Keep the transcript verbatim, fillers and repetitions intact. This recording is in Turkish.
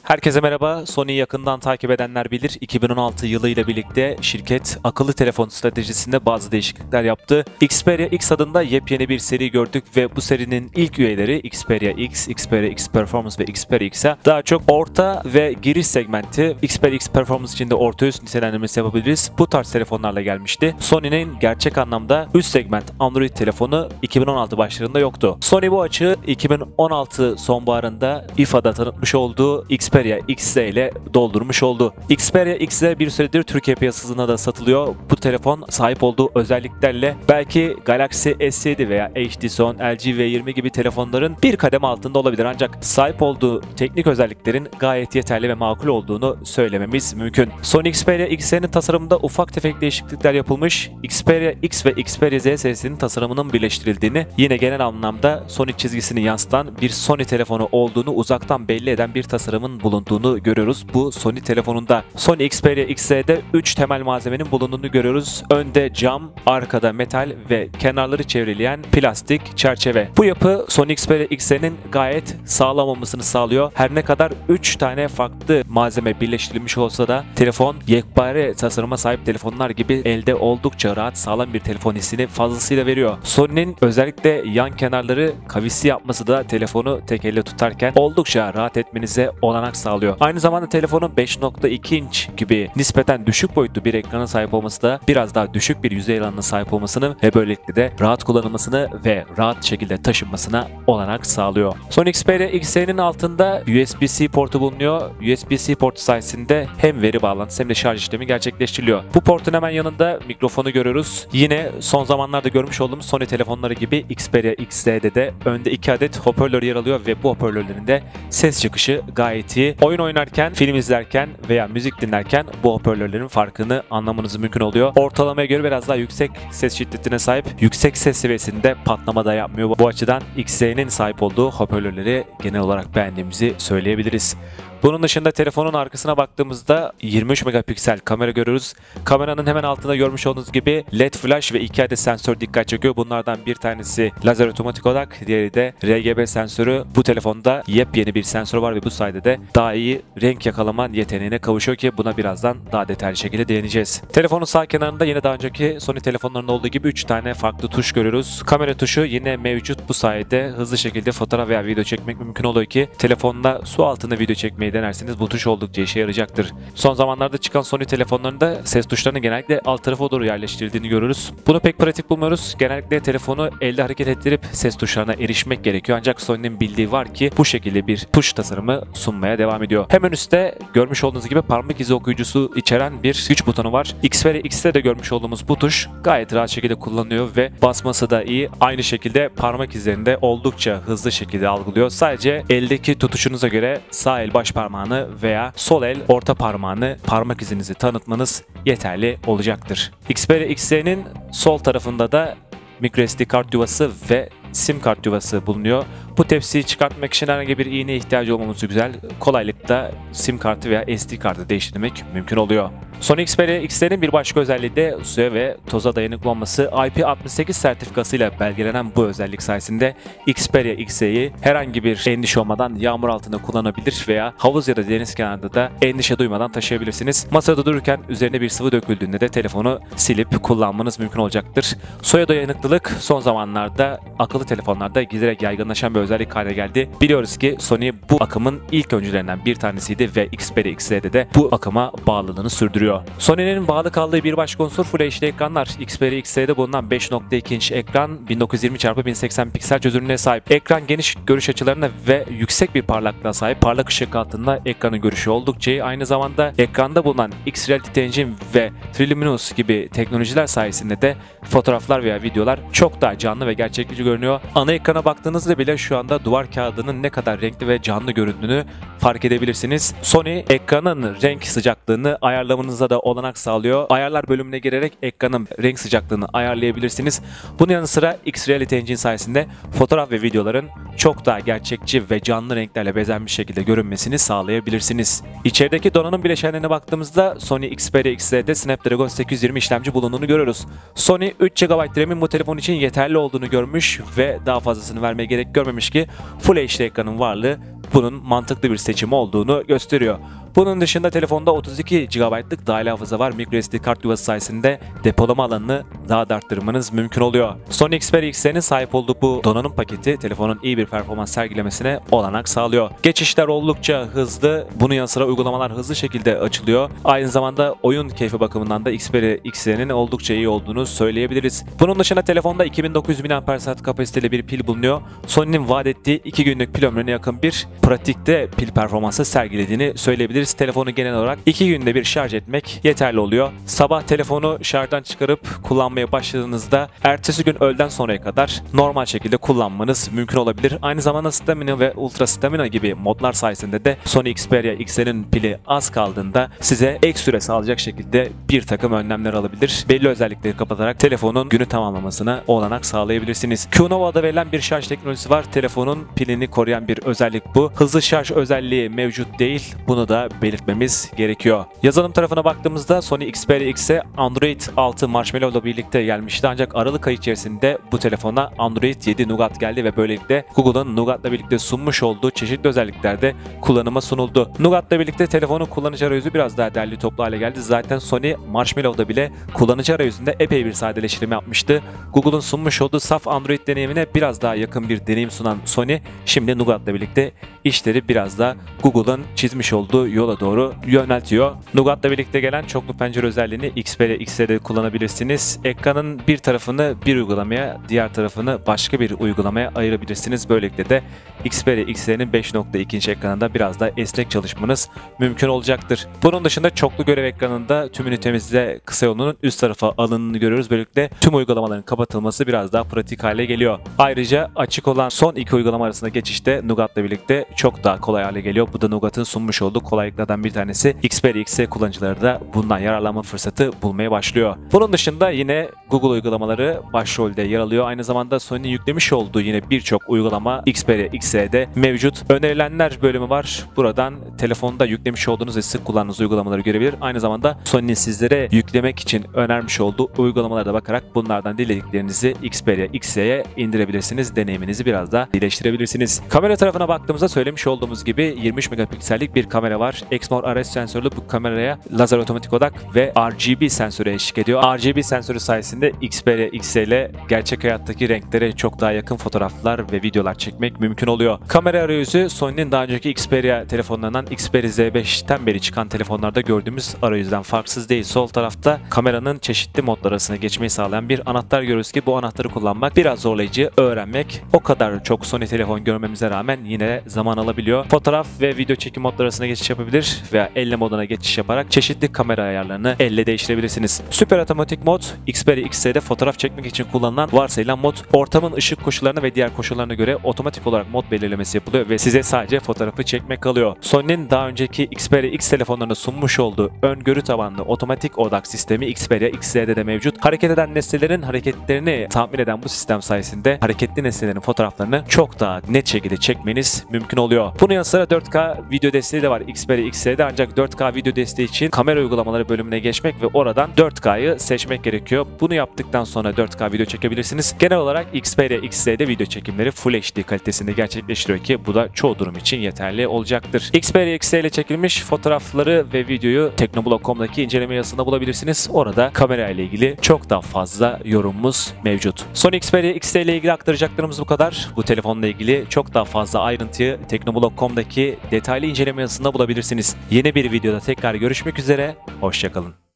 Herkese merhaba. Sony'yi yakından takip edenler bilir. iki bin on altı yılı ile birlikte şirket akıllı telefon stratejisinde bazı değişiklikler yaptı. Xperia X adında yepyeni bir seri gördük ve bu serinin ilk üyeleri Xperia X, Xperia X Performance ve Xperia X'e daha çok orta ve giriş segmenti Xperia X Performance için de orta üst nitelendirmesi yapabiliriz. Bu tarz telefonlarla gelmişti. Sony'nin gerçek anlamda üst segment Android telefonu iki bin on altı başlarında yoktu. Sony bu açığı iki bin on altı sonbaharında I F A'da tanıtmış olduğu Xperia X Z ile doldurmuş oldu. Xperia X Z bir süredir Türkiye piyasasında da satılıyor. Bu telefon sahip olduğu özelliklerle belki Galaxy S yedi veya H D Son, L G V yirmi gibi telefonların bir kademe altında olabilir. Ancak sahip olduğu teknik özelliklerin gayet yeterli ve makul olduğunu söylememiz mümkün. Sony Xperia X Z'nin tasarımında ufak tefek değişiklikler yapılmış. Xperia X ve Xperia Z serisinin tasarımının birleştirildiğini, yine genel anlamda Sony çizgisini yansıtan bir Sony telefonu olduğunu uzaktan belli eden bir tasarımın bulunduğunu görüyoruz. Bu Sony telefonunda. Sony Xperia X Z'de üç temel malzemenin bulunduğunu görüyoruz. Önde cam, arkada metal ve kenarları çevreleyen plastik çerçeve. Bu yapı Sony Xperia X Z'nin gayet sağlam olmasını sağlıyor. Her ne kadar üç tane farklı malzeme birleştirilmiş olsa da telefon yekpare tasarıma sahip telefonlar gibi elde oldukça rahat, sağlam bir telefon hissini fazlasıyla veriyor. Sony'nin özellikle yan kenarları kavisli yapması da telefonu tek elle tutarken oldukça rahat etmenize olanak sağlıyor. Aynı zamanda telefonun beş nokta iki inç gibi nispeten düşük boyutlu bir ekrana sahip olması da biraz daha düşük bir yüzey alanına sahip olmasını ve böylelikle de rahat kullanılmasını ve rahat şekilde taşınmasına olanak sağlıyor. Sony Xperia X Z'nin altında U S B C portu bulunuyor. U S B C portu sayesinde hem veri bağlantısı hem de şarj işlemi gerçekleştiriliyor. Bu portun hemen yanında mikrofonu görüyoruz. Yine son zamanlarda görmüş olduğumuz Sony telefonları gibi Xperia X Z'de de önde iki adet hoparlör yer alıyor ve bu hoparlörlerin de ses çıkışı gayet iyi. Oyun oynarken, film izlerken veya müzik dinlerken bu hoparlörlerin farkını anlamanız mümkün oluyor. Ortalamaya göre biraz daha yüksek ses şiddetine sahip, yüksek ses seviyesinde patlama da yapmıyor. Bu açıdan X Z'nin sahip olduğu hoparlörleri genel olarak beğendiğimizi söyleyebiliriz. Bunun dışında telefonun arkasına baktığımızda yirmi üç megapiksel kamera görüyoruz. Kameranın hemen altında görmüş olduğunuz gibi L E D flash ve iki adet sensör dikkat çekiyor. Bunlardan bir tanesi lazer otomatik odak, diğeri de R G B sensörü. Bu telefonda yepyeni bir sensör var ve bu sayede de daha iyi renk yakalama yeteneğine kavuşuyor ki buna birazdan daha detaylı şekilde değineceğiz. Telefonun sağ kenarında yine daha önceki Sony telefonlarında olduğu gibi üç tane farklı tuş görüyoruz. Kamera tuşu yine mevcut, bu sayede hızlı şekilde fotoğraf veya video çekmek mümkün oluyor ki telefonla su altında video çekmeyi denerseniz bu tuş oldukça işe yarayacaktır. Son zamanlarda çıkan Sony telefonlarında ses tuşlarının genellikle alt tarafa doğru yerleştirildiğini görürüz. Bunu pek pratik bulmuyoruz. Genellikle telefonu elde hareket ettirip ses tuşlarına erişmek gerekiyor. Ancak Sony'nin bildiği var ki bu şekilde bir tuş tasarımı sunmaya devam ediyor. Hemen üstte görmüş olduğunuz gibi parmak izi okuyucusu içeren bir güç butonu var. Xperia X'te de görmüş olduğumuz bu tuş gayet rahat şekilde kullanılıyor ve basması da iyi. Aynı şekilde parmak izlerinde oldukça hızlı şekilde algılıyor. Sadece eldeki tutuşunuza göre sağ el baş parmağını veya sol el orta parmağını, parmak izinizi tanıtmanız yeterli olacaktır. Xperia X Z'nin sol tarafında da microSD kart yuvası ve sim kart yuvası bulunuyor. Bu tepsiyi çıkartmak için herhangi bir iğneye ihtiyacı olmaması güzel. Kolaylıkla sim kartı veya S D kartı değiştirmek mümkün oluyor. Sony Xperia X Z'nin bir başka özelliği de suya ve toza dayanıklı olması. I P altmış sekiz sertifikasıyla belgelenen bu özellik sayesinde Xperia X Z'yi herhangi bir endişe olmadan yağmur altında kullanabilir veya havuz ya da deniz kenarında da endişe duymadan taşıyabilirsiniz. Masada dururken üzerine bir sıvı döküldüğünde de telefonu silip kullanmanız mümkün olacaktır. Suya dayanıklılık son zamanlarda akıllı telefonlarda giderek yaygınlaşan bir özellik haline geldi. Biliyoruz ki Sony bu akımın ilk öncülerinden bir tanesiydi ve Xperia X Z'de de bu akıma bağlılığını sürdürüyor. Sony'nin bağlı kaldığı bir başka unsur Full H D ekranlar. Xperia X Z'de bulunan beş nokta iki inç ekran bin dokuz yüz yirmi çarpı bin seksen piksel çözünürlüğüne sahip. Ekran geniş görüş açılarına ve yüksek bir parlaklığa sahip. Parlak ışık altında ekranın görüşü oldukça iyi. Aynı zamanda ekranda bulunan X-Reality Engine ve üç Luminous gibi teknolojiler sayesinde de fotoğraflar veya videolar çok daha canlı ve gerçekçi görünüyor. Ana ekrana baktığınızda bile şu anda duvar kağıdının ne kadar renkli ve canlı göründüğünü fark edebilirsiniz. Sony ekranın renk sıcaklığını ayarlamanıza da olanak sağlıyor. Ayarlar bölümüne girerek ekranın renk sıcaklığını ayarlayabilirsiniz. Bunun yanı sıra X-Reality Engine sayesinde fotoğraf ve videoların çok daha gerçekçi ve canlı renklerle bezenmiş şekilde görünmesini sağlayabilirsiniz. İçerideki donanım bileşenlerine baktığımızda Sony Xperia X Z'de Snapdragon sekiz yüz yirmi işlemci bulunduğunu görüyoruz. Sony üç gigabayt RAM'in bu telefon için yeterli olduğunu görmüş ve daha fazlasını vermeye gerek görmemiş ki Full H D ekranın varlığı bunun mantıklı bir seçim olduğunu gösteriyor. Bunun dışında telefonda otuz iki gigabaytlık dahili hafıza var. microSD kart yuvası sayesinde depolama alanını daha da arttırmanız mümkün oluyor. Sony Xperia X Z'nin sahip olduğu bu donanım paketi telefonun iyi bir performans sergilemesine olanak sağlıyor. Geçişler oldukça hızlı. Bunun yanı sıra uygulamalar hızlı şekilde açılıyor. Aynı zamanda oyun keyfi bakımından da Xperia X Z'nin oldukça iyi olduğunu söyleyebiliriz. Bunun dışında telefonda iki bin dokuz yüz miliamper saat kapasiteli bir pil bulunuyor. Sony'nin vaat ettiği iki günlük pil ömrüne yakın bir pratikte pil performansı sergilediğini söyleyebiliriz. Telefonu genel olarak iki günde bir şarj etmek yeterli oluyor. Sabah telefonu şarjdan çıkarıp kullanmaya başladığınızda ertesi gün öğleden sonraya kadar normal şekilde kullanmanız mümkün olabilir. Aynı zamanda Stamina ve Ultra Stamina gibi modlar sayesinde de Sony Xperia X Z'nin pili az kaldığında size ek süre sağlayacak şekilde bir takım önlemler alabilir. Belli özellikleri kapatarak telefonun günü tamamlamasına olanak sağlayabilirsiniz. Q-Nova'da verilen bir şarj teknolojisi var. Telefonun pilini koruyan bir özellik bu. Hızlı şarj özelliği mevcut değil. Bunu da belirtmemiz gerekiyor. Yazılım tarafına baktığımızda Sony Xperia X'e Android altı Marshmallow ile birlikte gelmişti. Ancak Aralık ayı içerisinde bu telefona Android yedi Nougat geldi ve böylelikle Google'ın Nougat'la birlikte sunmuş olduğu çeşitli özelliklerde kullanıma sunuldu. Nougat'la birlikte telefonun kullanıcı arayüzü biraz daha derli toplu hale geldi. Zaten Sony Marshmallow'da bile kullanıcı arayüzünde epey bir sadeleştirme yapmıştı. Google'ın sunmuş olduğu saf Android deneyimine biraz daha yakın bir deneyim sunan Sony şimdi Nougat'la birlikte işleri biraz da Google'ın çizmiş olduğu yola doğru yöneltiyor. Nougat'la birlikte gelen çoklu pencere özelliğini Xperia X Z'de kullanabilirsiniz. Ekranın bir tarafını bir uygulamaya, diğer tarafını başka bir uygulamaya ayırabilirsiniz. Böylelikle de Xperia X Z'nin beş nokta iki inç ekranında biraz da esnek çalışmanız mümkün olacaktır. Bunun dışında çoklu görev ekranında tüm ünitemizde kısa yolunun üst tarafa alındığını görüyoruz. Böylelikle tüm uygulamaların kapatılması biraz daha pratik hale geliyor. Ayrıca açık olan son iki uygulama arasında geçişte Nougat'la birlikte çok daha kolay hale geliyor. Bu da Nougat'ın sunmuş olduğu kolaylıklardan bir tanesi. Xperia X Z kullanıcıları da bundan yararlanma fırsatı bulmaya başlıyor. Bunun dışında yine Google uygulamaları başrolde yer alıyor. Aynı zamanda Sony'nin yüklemiş olduğu yine birçok uygulama Xperia X Z'de mevcut. Önerilenler bölümü var. Buradan telefonda yüklemiş olduğunuz ve sık kullandığınız uygulamaları görebilir. Aynı zamanda Sony'nin sizlere yüklemek için önermiş olduğu uygulamalara da bakarak bunlardan dilediklerinizi Xperia X Z'ye indirebilirsiniz. Deneyiminizi biraz daha iyileştirebilirsiniz. Kamera tarafına baktığımızda söylemiş olduğumuz gibi yirmi üç megapiksellik bir kamera var. Exmor R S sensörlü bu kameraya lazer otomatik odak ve R G B sensörü eşlik ediyor. R G B sensörü sayesinde Xperia X Z ile gerçek hayattaki renklere çok daha yakın fotoğraflar ve videolar çekmek mümkün oluyor. Kamera arayüzü Sony'nin daha önceki Xperia telefonlarından Xperia Z beşten beri çıkan telefonlarda gördüğümüz arayüzden farksız değil. Sol tarafta kameranın çeşitli modlar arasında geçmeyi sağlayan bir anahtar görüyoruz ki bu anahtarı kullanmak biraz zorlayıcı, öğrenmek o kadar çok Sony telefon görmemize rağmen yine zaman alabiliyor. Fotoğraf ve video çekim modları arasında geçiş yapabilir veya elle moduna geçiş yaparak çeşitli kamera ayarlarını elle değiştirebilirsiniz. Süper otomatik mod Xperia X Z'de fotoğraf çekmek için kullanılan varsayılan mod. Ortamın ışık koşullarına ve diğer koşullarına göre otomatik olarak mod belirlemesi yapılıyor ve size sadece fotoğrafı çekmek kalıyor. Sony'nin daha önceki Xperia X telefonlarında sunmuş olduğu öngörü tabanlı otomatik odak sistemi Xperia X Z'de de mevcut. Hareket eden nesnelerin hareketlerini tahmin eden bu sistem sayesinde hareketli nesnelerin fotoğraflarını çok daha net şekilde çekmeniz mümkün oluyor. Bunun yanı sıra dört K video desteği de var Xperia X Z'de, ancak dört K video desteği için kamera uygulamaları bölümüne geçmek ve oradan dört K'yı seçmek gerekiyor. Bunu yaptıktan sonra dört K video çekebilirsiniz. Genel olarak Xperia X Z'de video çekimleri Full H D kalitesinde gerçekleştiriyor ki bu da çoğu durum için yeterli olacaktır. Xperia X Z ile çekilmiş fotoğrafları ve videoyu teknoblog nokta com'daki inceleme yazısında bulabilirsiniz. Orada kamera ile ilgili çok daha fazla yorumumuz mevcut. Sony Xperia X Z ile ilgili aktaracaklarımız bu kadar. Bu telefonla ilgili çok daha fazla ayrıntıyı teknoblog nokta com'daki detaylı inceleme yazısında bulabilirsiniz. Yeni bir videoda tekrar görüşmek üzere. Hoşçakalın.